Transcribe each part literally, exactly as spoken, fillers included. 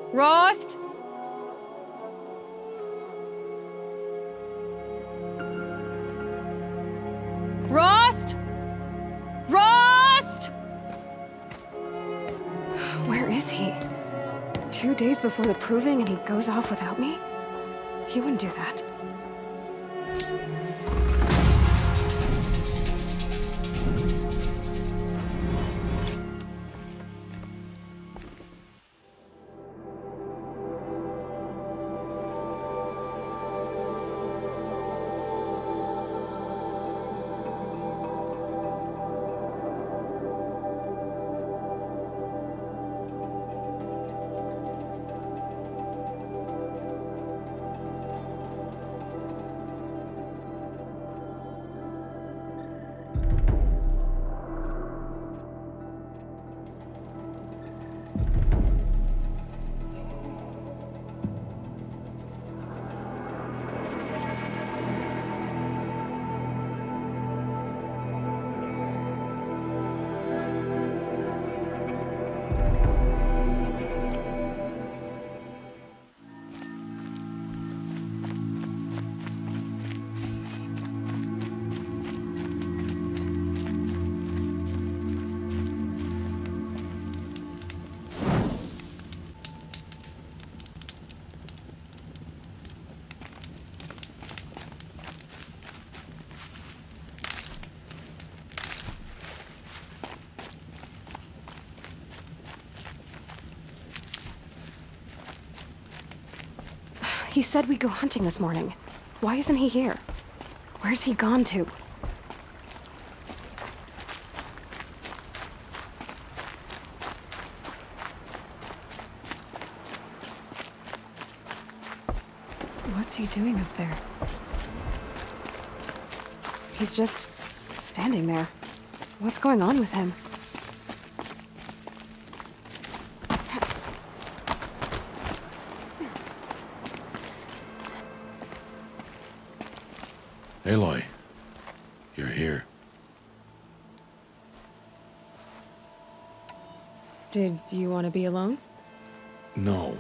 Rost? Rost? Rost? Where is he? Two days before the proving and he goes off without me? He wouldn't do that. He said we'd go hunting this morning. Why isn't he here? Where's he gone to? What's he doing up there? He's just standing there. What's going on with him? Aloy, you're here. Did you want to be alone? No.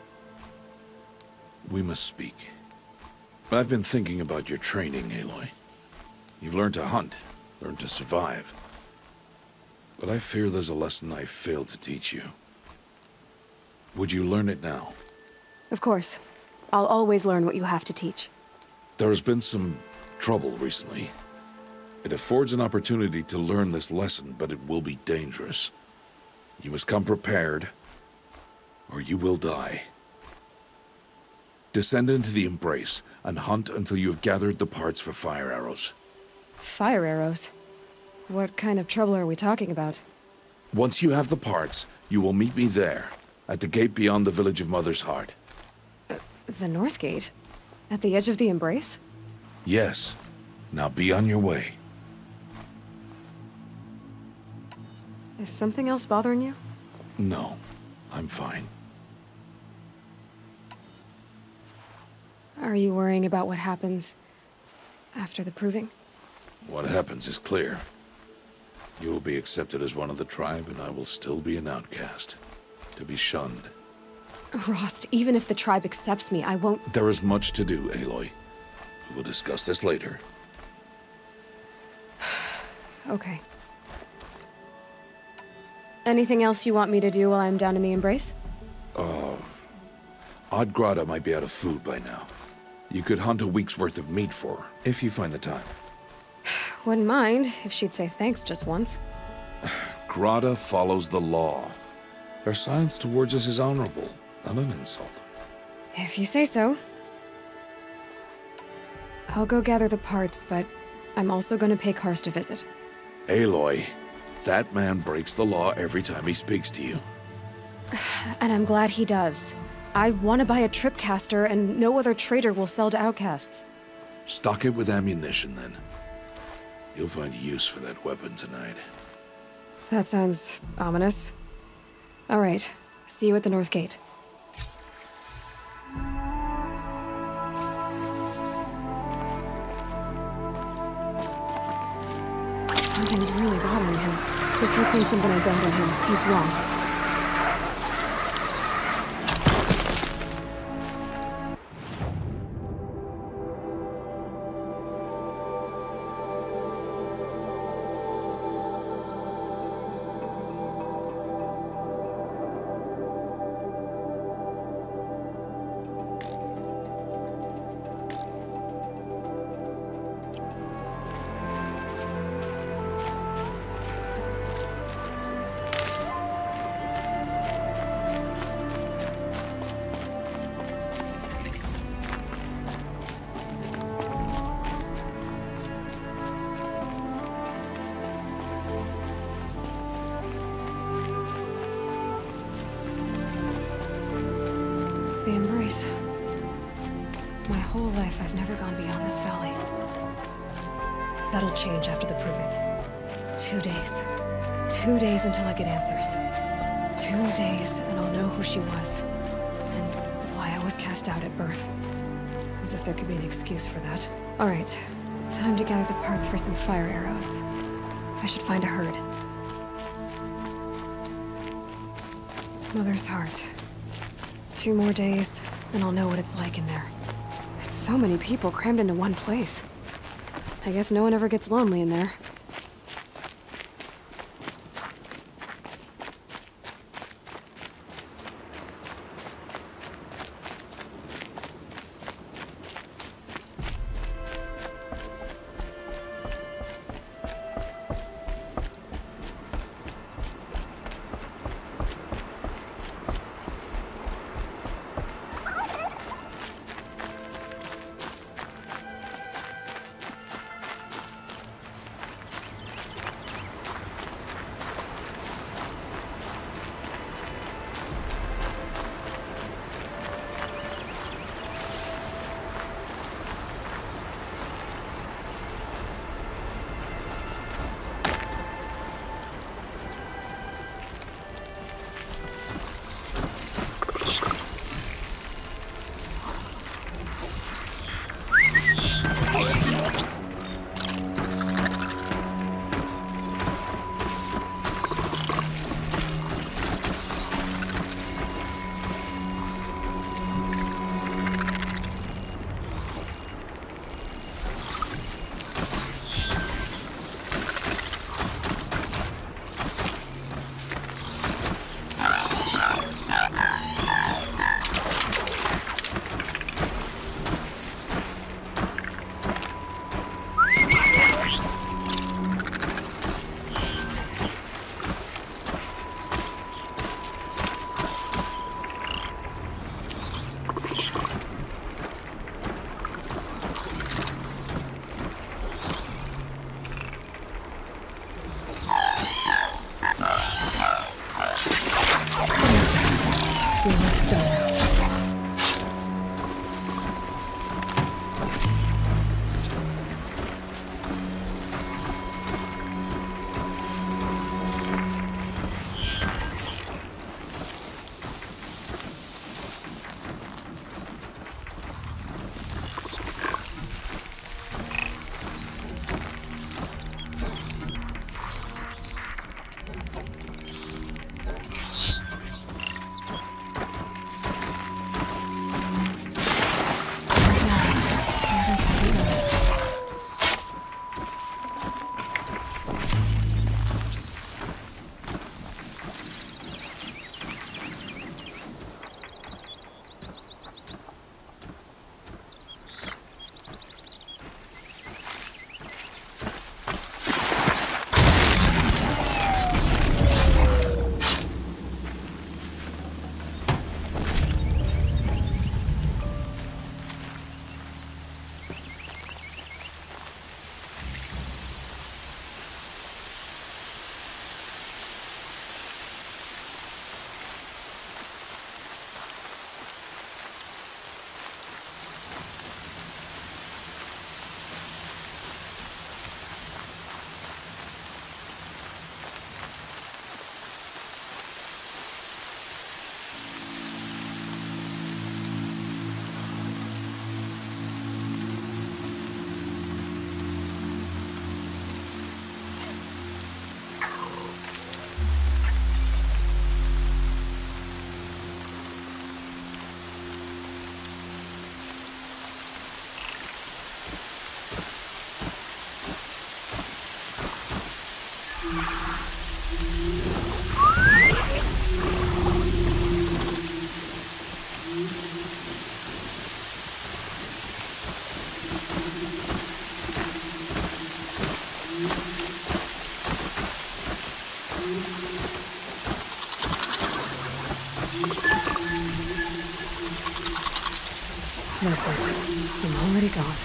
We must speak. I've been thinking about your training, Aloy. You've learned to hunt, learned to survive. But I fear there's a lesson I failed to teach you. Would you learn it now? Of course. I'll always learn what you have to teach. There has been some trouble recently. It affords an opportunity to learn this lesson, but it will be dangerous. You must come prepared, or you will die. Descend into the Embrace, and hunt until you have gathered the parts for fire arrows. Fire arrows? What kind of trouble are we talking about? Once you have the parts, you will meet me there, at the gate beyond the village of Mother's Heart. Uh, the North Gate? At the edge of the Embrace? Yes. Now be on your way. Is something else bothering you? No, I'm fine. Are you worrying about what happens after the proving? What happens is clear. You will be accepted as one of the tribe, and I will still be an outcast, to be shunned. Rost, even if the tribe accepts me, I won't— There is much to do, Aloy. We will discuss this later. Okay. Anything else you want me to do while I'm down in the Embrace? Uh... Odd Grata might be out of food by now. You could hunt a week's worth of meat for her, if you find the time. Wouldn't mind if she'd say thanks just once. Grata follows the law. Her silence towards us is honorable, not an insult. If you say so. I'll go gather the parts, but I'm also going to pay Karst a visit. Aloy, that man breaks the law every time he speaks to you. And I'm glad he does. I want to buy a tripcaster, and no other trader will sell to outcasts. Stock it with ammunition, then. You'll find use for that weapon tonight. That sounds ominous. All right. See you at the North Gate. Something's really bothering him. If he thinks I'm gonna bet on him, he's wrong. choice. My whole life, I've never gone beyond this valley. That'll change after the proving. Two days. Two days until I get answers. Two days, and I'll know who she was. And why I was cast out at birth. As if there could be an excuse for that. Alright. Time to gather the parts for some fire arrows. I should find a herd. Mother's heart. Two more days, and I'll know what it's like in there. It's so many people crammed into one place. I guess no one ever gets lonely in there. That's it. I'm already gone.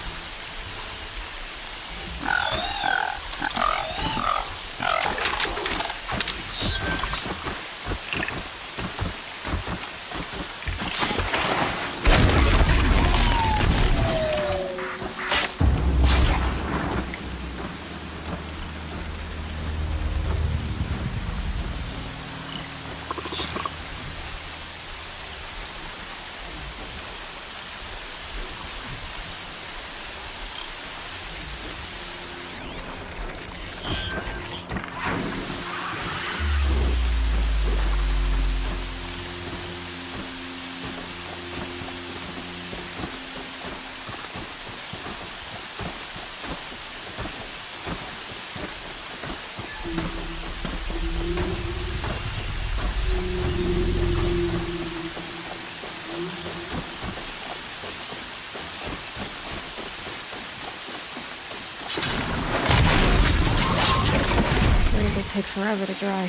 It'll take forever to dry.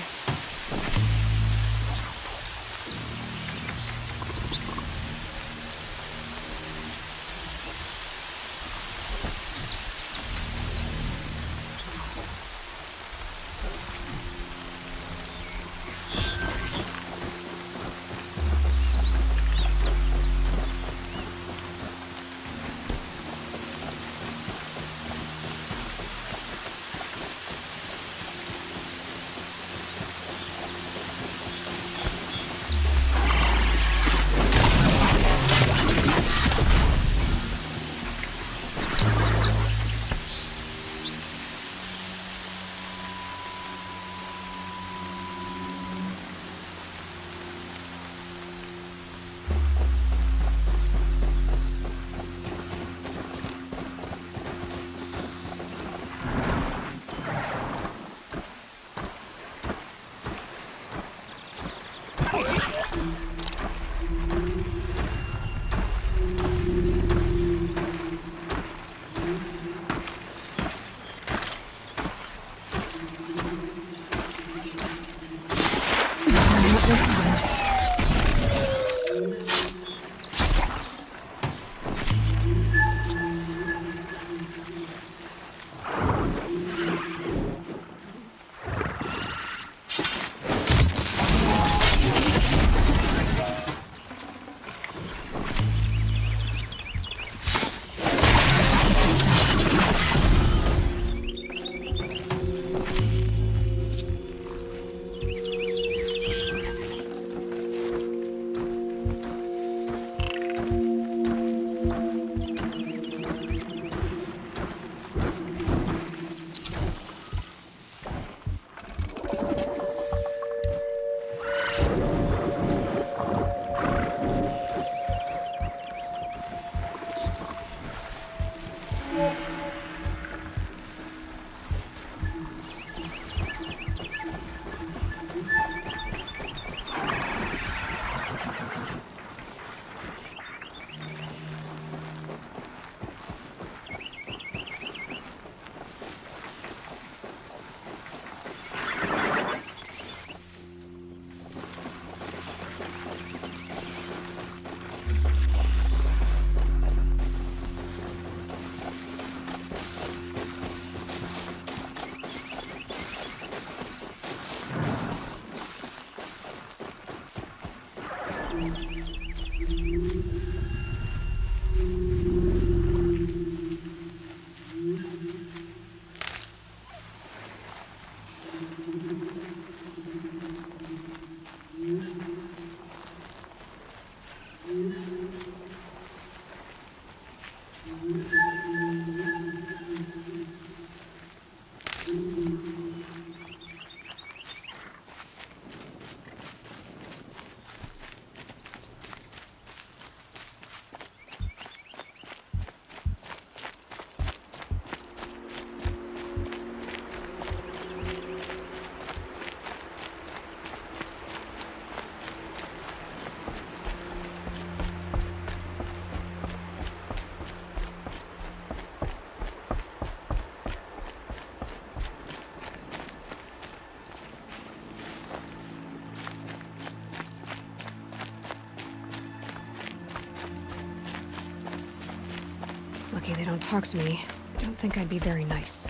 Lucky they don't talk to me. Don't think I'd be very nice.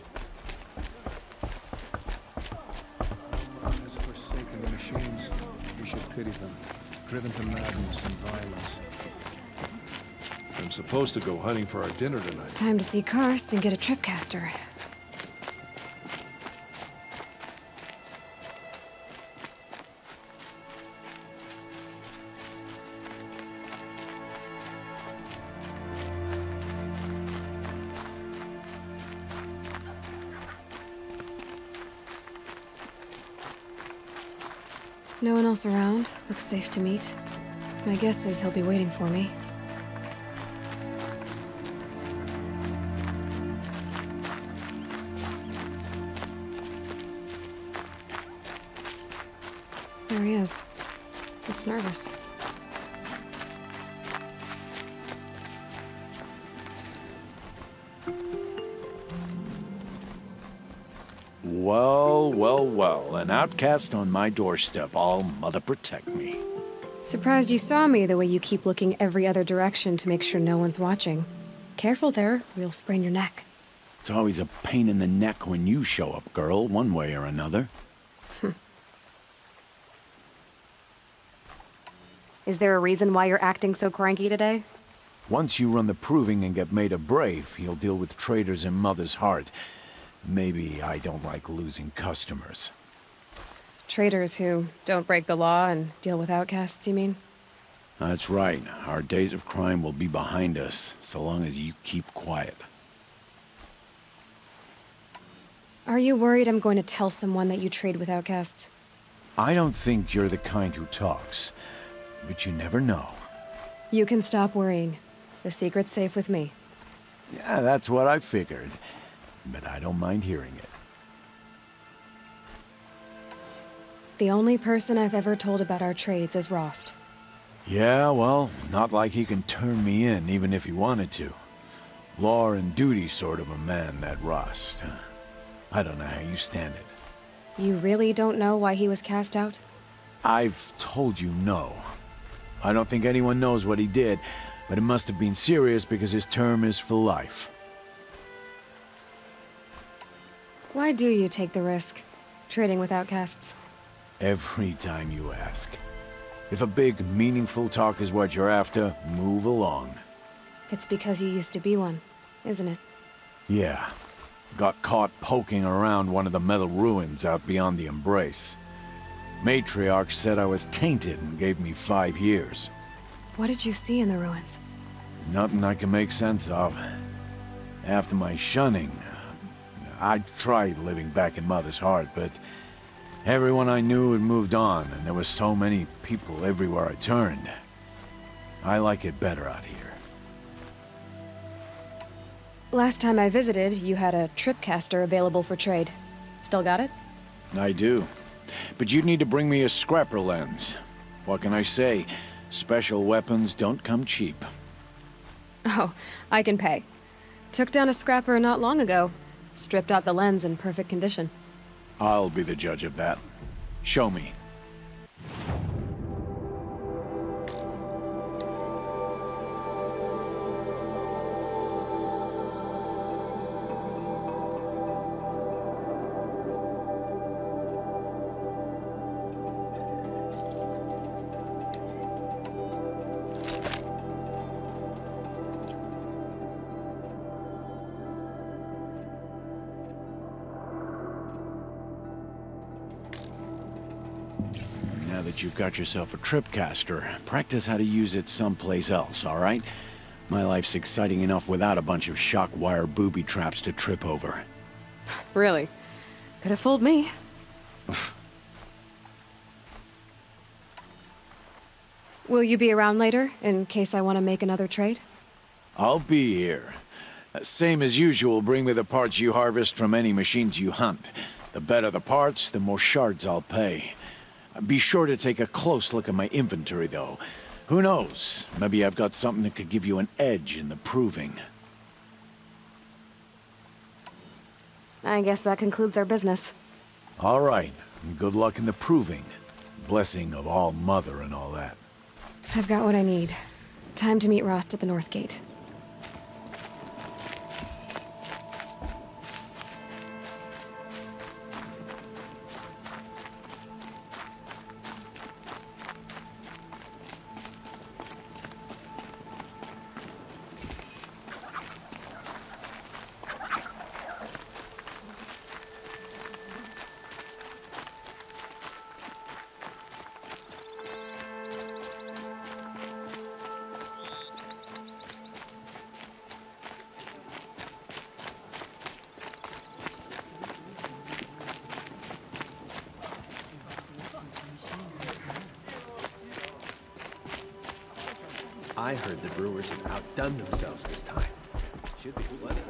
Has forsaken the machines. We should pity them, driven to madness and violence. I'm supposed to go hunting for our dinner tonight. Time to see Karst and get a tripcaster. No one else around. Looks safe to meet. My guess is he'll be waiting for me. There he is. Looks nervous. Well, well, well. An outcast on my doorstep. All mother protect me. Surprised you saw me the way you keep looking every other direction to make sure no one's watching. Careful there, or you'll sprain your neck. It's always a pain in the neck when you show up, girl, one way or another. Is there a reason why you're acting so cranky today? Once you run the proving and get made a brave, you'll deal with traitors in Mother's Heart. Maybe I don't like losing customers. Traitors who don't break the law and deal with outcasts, you mean? That's right. Our days of crime will be behind us, so long as you keep quiet. Are you worried I'm going to tell someone that you trade with outcasts? I don't think you're the kind who talks, but you never know. You can stop worrying. The secret's safe with me. Yeah, that's what I figured, but I don't mind hearing it. The only person I've ever told about our trades is Rost. Yeah, well, not like he can turn me in, even if he wanted to. Law and duty sort of a man, that Rost. I don't know how you stand it. You really don't know why he was cast out? I've told you no. I don't think anyone knows what he did, but it must have been serious because his term is for life. Why do you take the risk, trading with outcasts? Every time you ask. If a big, meaningful talk is what you're after, move along. It's because you used to be one, isn't it? Yeah. Got caught poking around one of the metal ruins out beyond the Embrace. Matriarch said I was tainted and gave me five years. What did you see in the ruins? Nothing I can make sense of. After my shunning, I tried living back in Mother's Heart, but everyone I knew had moved on, and there were so many people everywhere I turned. I like it better out here. Last time I visited, you had a tripcaster available for trade. Still got it? I do. But you'd need to bring me a scrapper lens. What can I say? Special weapons don't come cheap. Oh, I can pay. Took down a scrapper not long ago. Stripped out the lens in perfect condition. I'll be the judge of that. Show me. Now that you've got yourself a tripcaster, practice how to use it someplace else, all right? My life's exciting enough without a bunch of shock wire booby traps to trip over. Really? Could have fooled me. Will you be around later, in case I want to make another trade? I'll be here. Uh, Same as usual, bring me the parts you harvest from any machines you hunt. The better the parts, the more shards I'll pay. Be sure to take a close look at my inventory, though. Who knows? Maybe I've got something that could give you an edge in the proving. I guess that concludes our business. All right. Good luck in the proving. Blessing of All Mother and all that. I've got what I need. Time to meet Rost at the North Gate. I heard the brewers have outdone themselves this time. Should be plenty.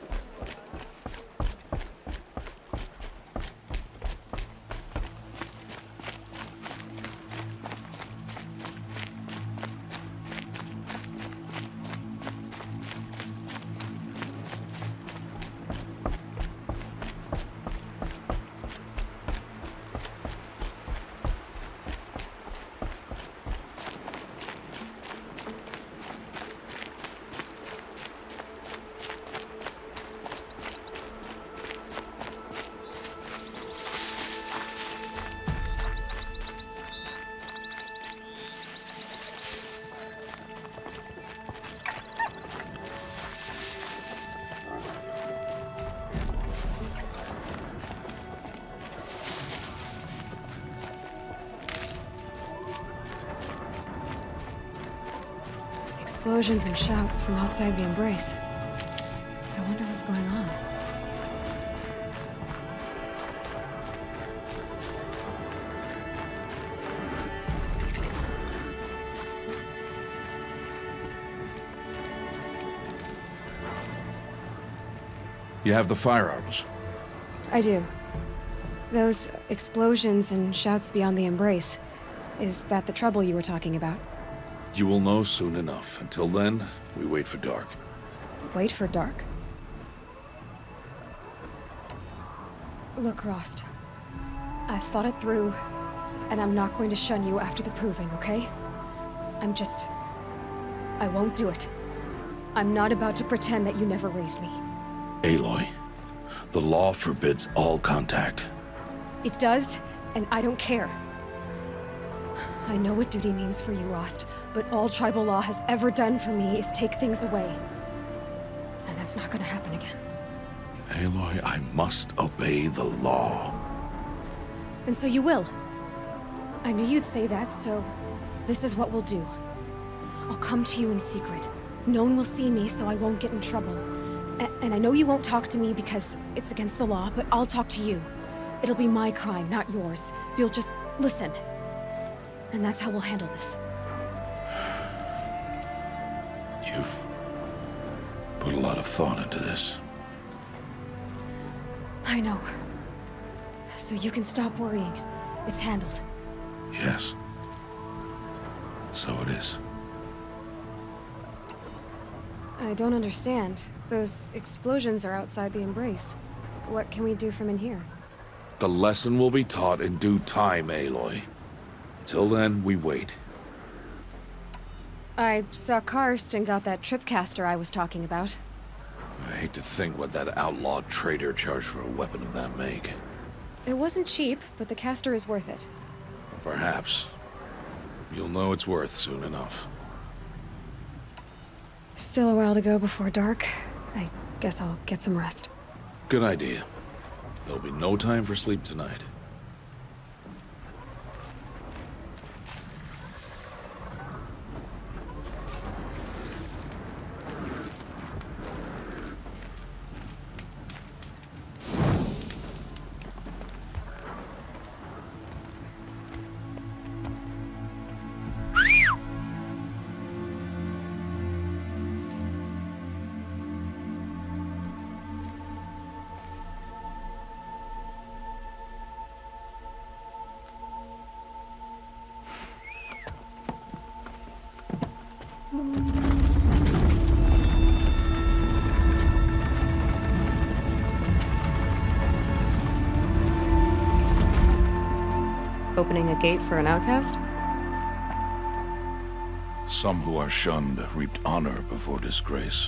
Explosions and shouts from outside the Embrace. I wonder what's going on. You have the firearms. I do. Those explosions and shouts beyond the Embrace. Is that the trouble you were talking about? You will know soon enough. Until then, we wait for dark. Wait for dark? Look, Rost. I thought it through, and I'm not going to shun you after the proving, okay? I'm just... I won't do it. I'm not about to pretend that you never raised me. Aloy, the law forbids all contact. It does, and I don't care. I know what duty means for you, Rost, but all tribal law has ever done for me is take things away. And that's not gonna happen again. Aloy, I must obey the law. And so you will. I knew you'd say that, so this is what we'll do. I'll come to you in secret. No one will see me, so I won't get in trouble. A and I know you won't talk to me because it's against the law, but I'll talk to you. It'll be my crime, not yours. You'll just listen. And that's how we'll handle this. You've put a lot of thought into this. I know. So you can stop worrying. It's handled. Yes. So it is. I don't understand. Those explosions are outside the Embrace. What can we do from in here? The lesson will be taught in due time, Aloy. Till then, we wait. I saw Karst and got that tripcaster I was talking about. I hate to think what that outlawed trader charged for a weapon of that make. It wasn't cheap, but the caster is worth it. Perhaps. You'll know it's worth soon enough. Still a while to go before dark. I guess I'll get some rest. Good idea. There'll be no time for sleep tonight. Opening a gate for an outcast? Some who are shunned reaped honor before disgrace.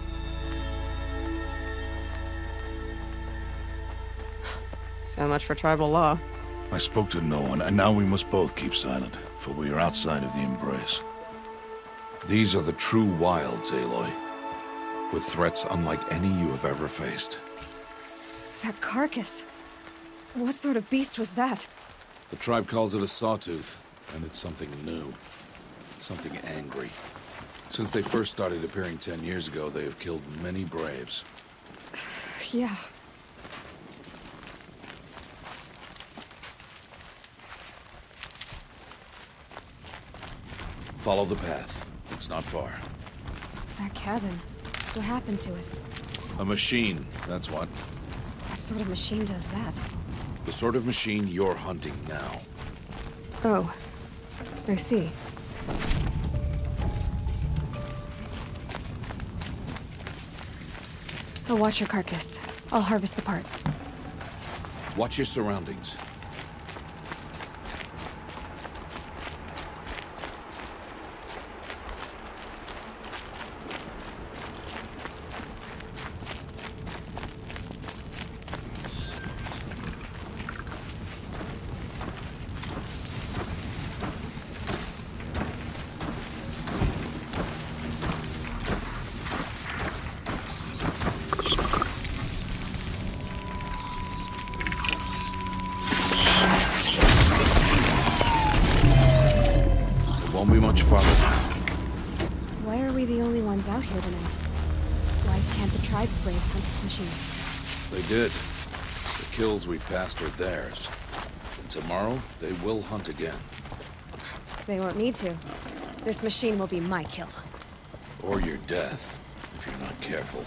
So much for tribal law. I spoke to no one, and now we must both keep silent, for we are outside of the Embrace. These are the true wilds, Aloy, with threats unlike any you have ever faced. That carcass. What sort of beast was that? The tribe calls it a sawtooth, and it's something new. Something angry. Since they first started appearing ten years ago, they have killed many braves. Yeah. Follow the path. It's not far. That cabin. What happened to it? A machine, that's what. What sort of machine does that? The sort of machine you're hunting now. Oh. I see. I'll watch your carcass. I'll harvest the parts. Watch your surroundings. Won't be much farther. Why are we the only ones out here tonight? Why can't the tribe's braves hunt this machine? They did. The kills we've passed are theirs. And tomorrow, they will hunt again. They won't need to. This machine will be my kill. Or your death, if you're not careful.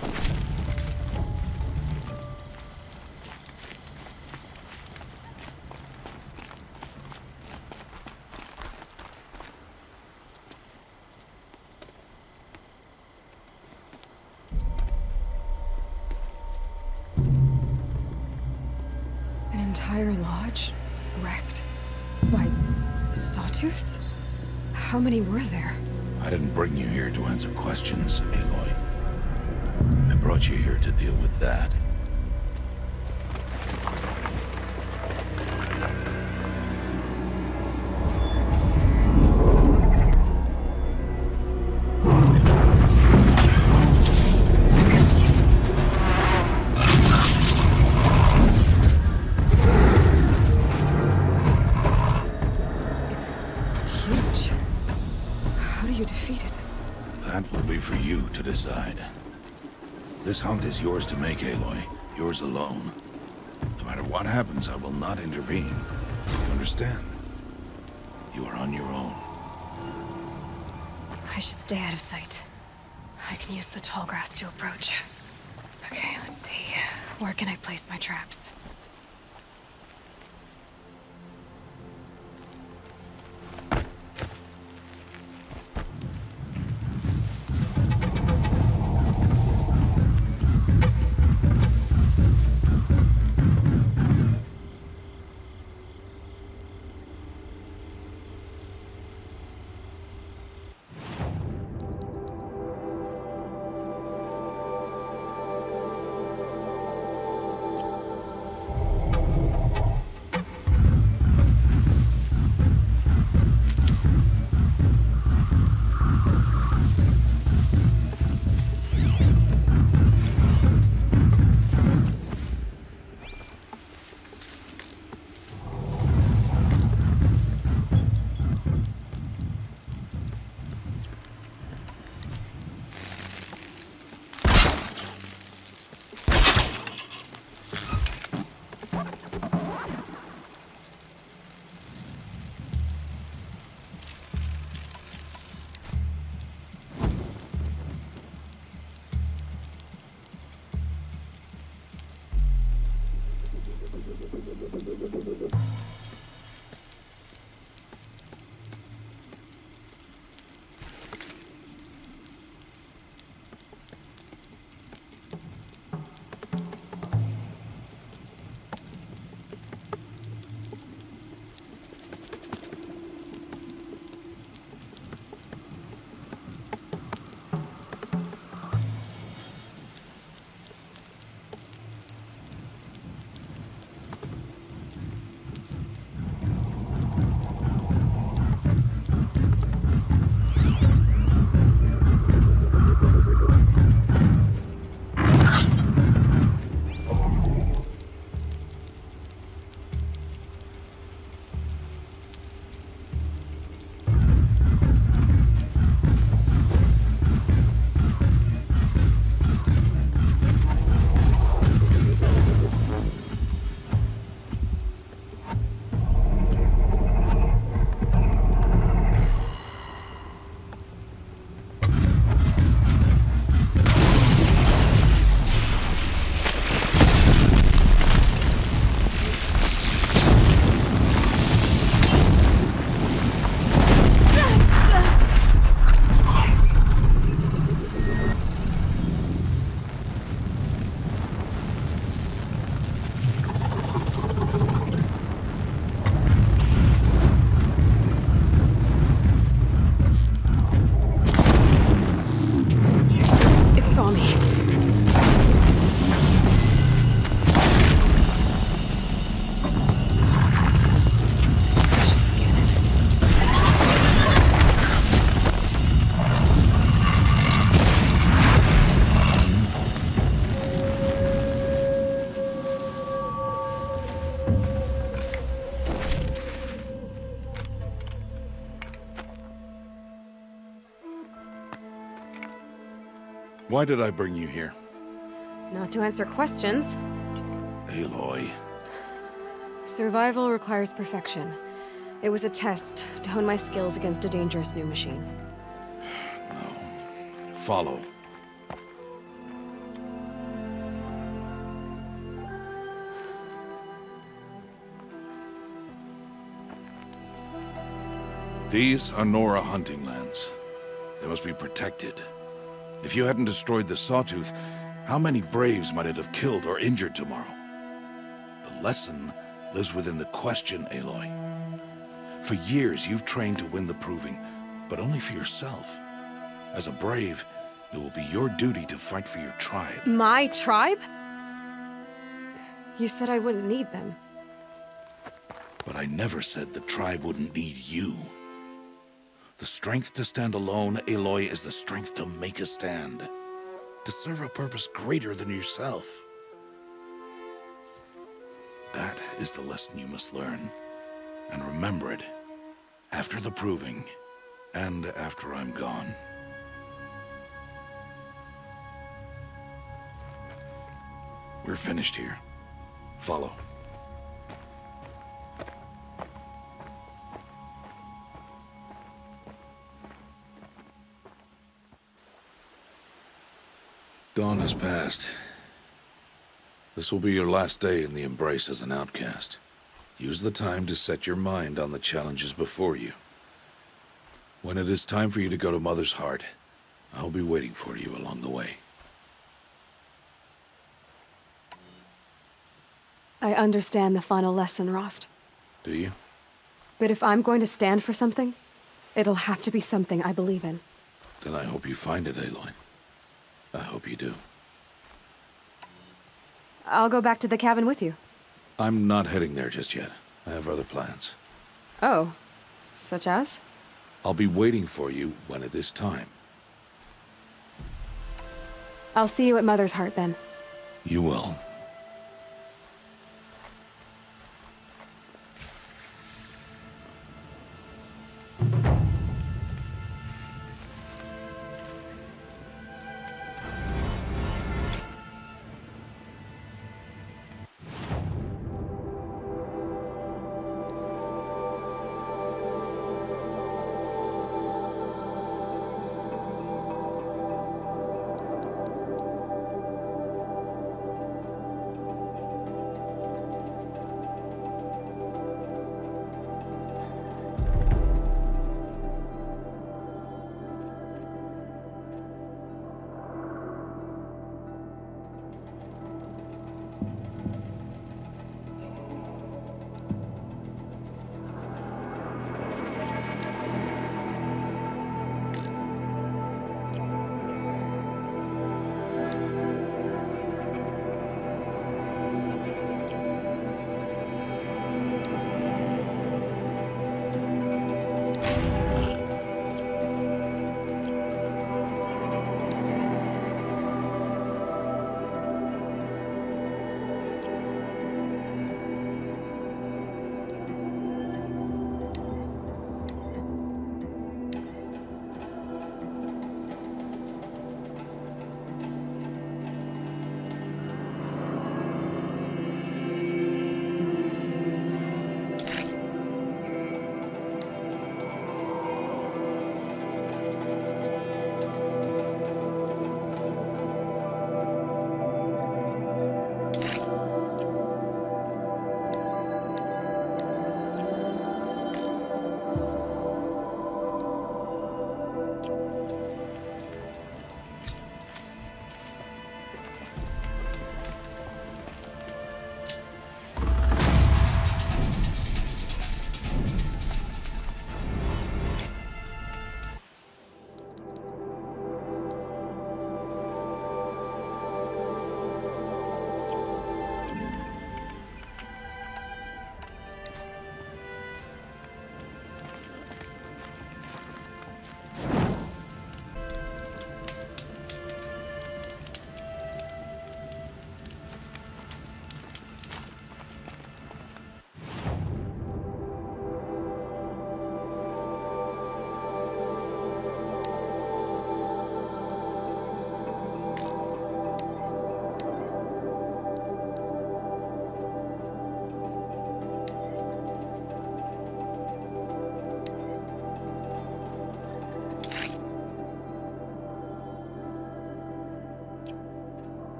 An entire lodge? Wrecked? Why, sawtooths? How many were there? I didn't bring you here to answer questions, Aloy. I brought you here to deal with that. That will be for you to decide. This hunt is yours to make, Aloy. Yours alone. No matter what happens, I will not intervene. You understand? You are on your own. I should stay out of sight. I can use the tall grass to approach. Okay, let's see. Where can I place my traps? Why did I bring you here? Not to answer questions. Aloy. Survival requires perfection. It was a test to hone my skills against a dangerous new machine. No. Follow. These are Nora hunting lands. They must be protected. If you hadn't destroyed the Sawtooth, how many Braves might it have killed or injured tomorrow? The lesson lives within the question, Aloy. For years, you've trained to win the Proving, but only for yourself. As a Brave, it will be your duty to fight for your tribe. My tribe? You said I wouldn't need them. But I never said the tribe wouldn't need you. The strength to stand alone, Aloy, is the strength to make a stand. To serve a purpose greater than yourself. That is the lesson you must learn. And remember it, after the Proving, and after I'm gone. We're finished here. Follow. Dawn has passed. This will be your last day in the Embrace as an outcast. Use the time to set your mind on the challenges before you. When it is time for you to go to Mother's Heart, I'll be waiting for you along the way. I understand the final lesson, Rost. Do you? But if I'm going to stand for something, it'll have to be something I believe in. Then I hope you find it, Aloy. I hope you do. I'll go back to the cabin with you. I'm not heading there just yet. I have other plans. Oh, such as? I'll be waiting for you when it is time. I'll see you at Mother's Heart then. You will.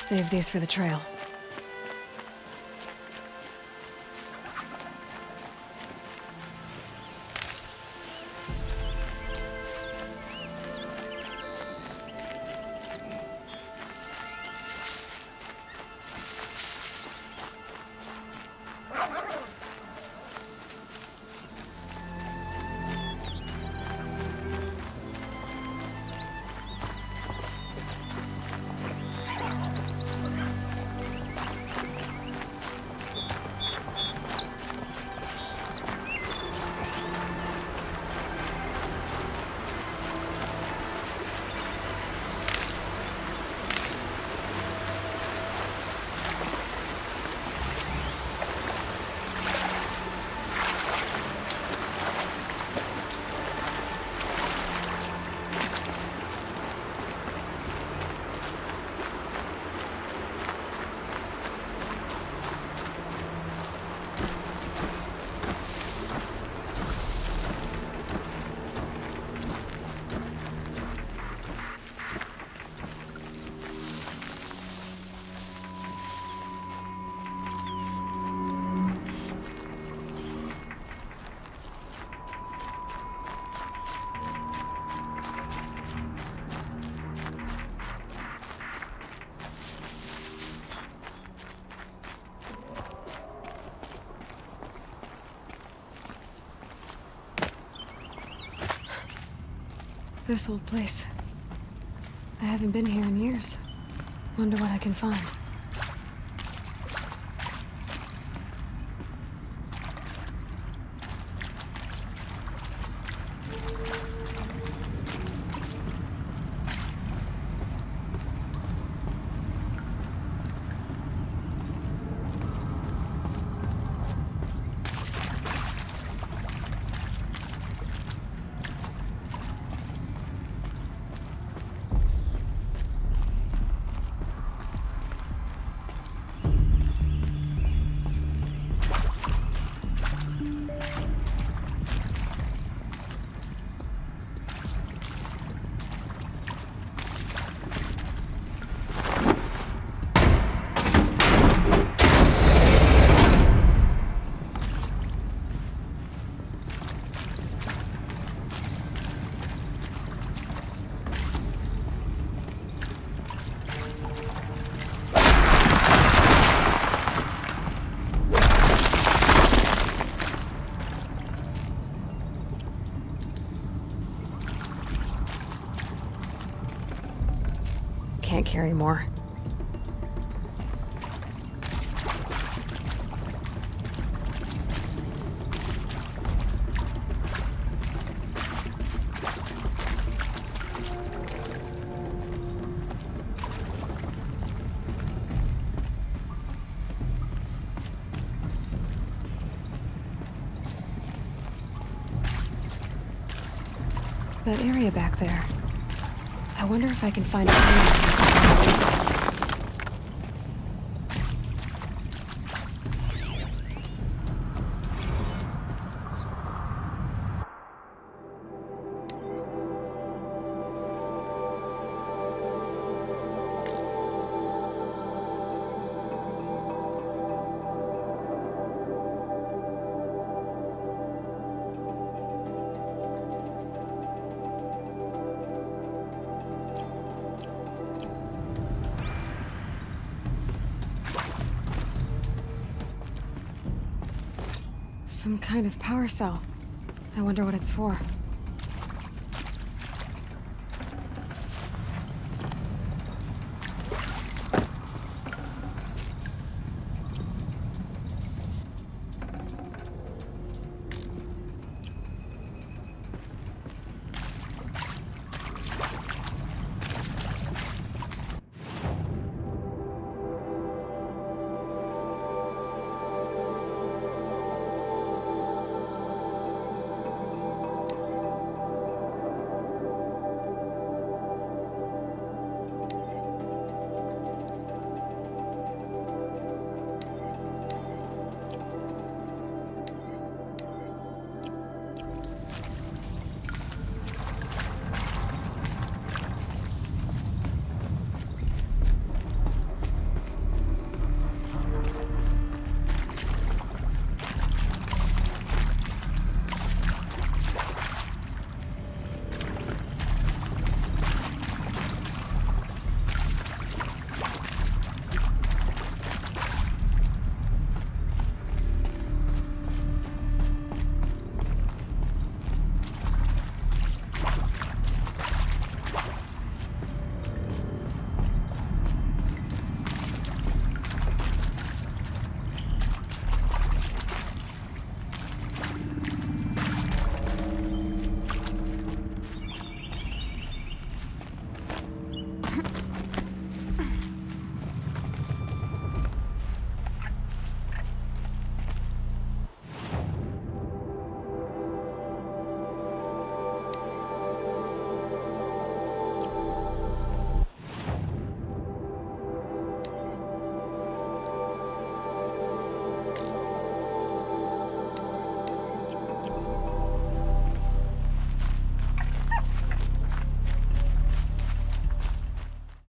Save these for the trail. This old place. I haven't been here in years. Wonder what I can find. Can't carry more. That area back there. I wonder if I can find a Some kind of power cell. I wonder what it's for.